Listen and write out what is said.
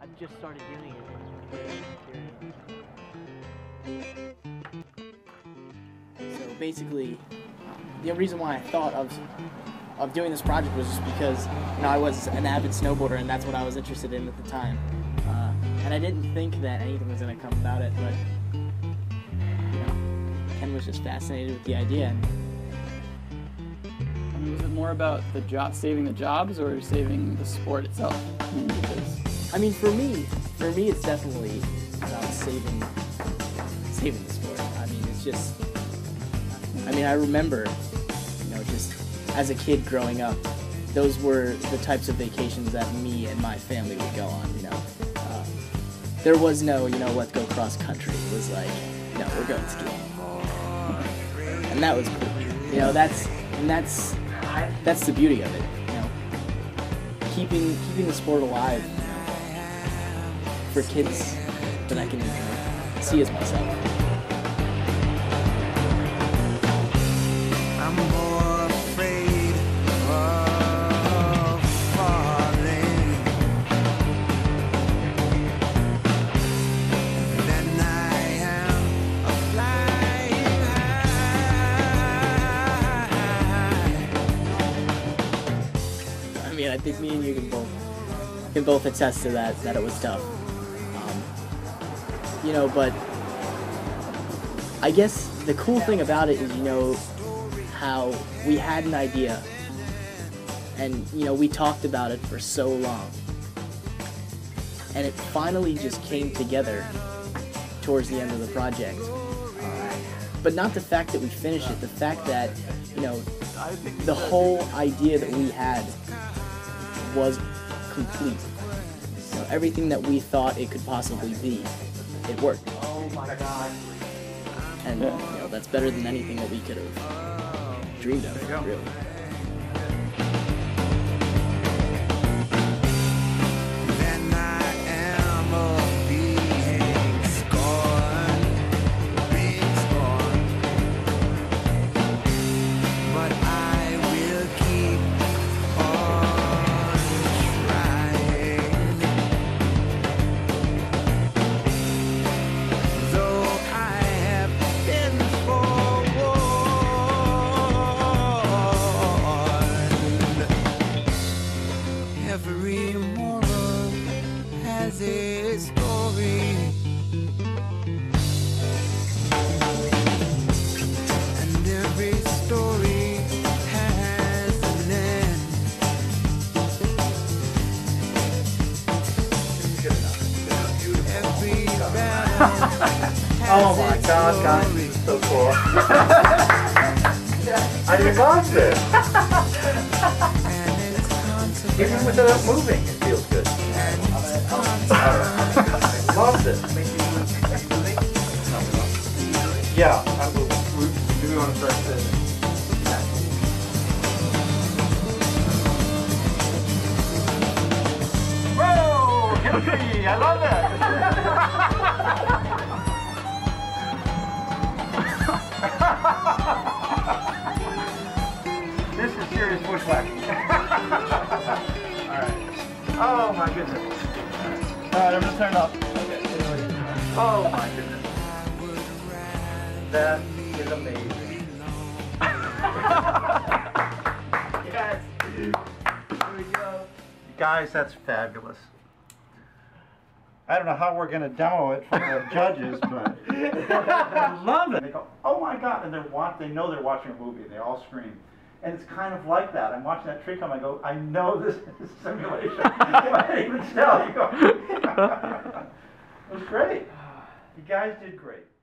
I've just started doing it. So basically, the reason why I thought of doing this project was just because, you know, I was an avid snowboarder and that's what I was interested in at the time. And I didn't think that anything was going to come about it, but you know, Ken was just fascinated with the idea. I mean, was it more about the saving the jobs or saving the sport itself? I mean, for me, it's definitely about saving the sport. I mean, it's just, I mean, I remember, you know, just as a kid growing up, those were the types of vacations that me and my family would go on, you know. There was no, you know, let's go cross country. It was like, no, we're going skiing. And that was cool. You know, that's the beauty of it, you know. Keeping the sport alive, you know, for kids that I can see as myself. I'm more afraid of falling than I am of flying high. I mean, I think me and you can both attest to that it was tough. You know, but I guess the cool thing about it is, you know, how we had an idea and, you know, we talked about it for so long and it finally just came together towards the end of the project. But not the fact that we finished it, the fact that, you know, the whole idea that we had was complete. You know, everything that we thought it could possibly be, it worked. Oh my God. And, you know, that's better than anything that we could have dreamed of, really. Then I am being scorned, but I will keep on trying. Though I have been forewarned, every moral has its story, and every story has an end. Every battle Oh my God, guys, this is so cool. I just loved it. Even without moving, it feels good. Loved it. Yeah, do we want to start this? Whoa! Chemistry! I love that! This is serious bushwhacking. Alright. Oh my goodness. Alright, I'm gonna turn it off. Okay. Oh my goodness. That is amazing. Yes. Here we go. Guys, that's fabulous. I don't know how we're going to demo it for the judges, but I love it. They go, oh my God, and they know they're watching a movie, and they all scream. And it's kind of like that. I'm watching that tree come, I go, I know this is simulation. I can't even tell. You go. It was great. You guys did great.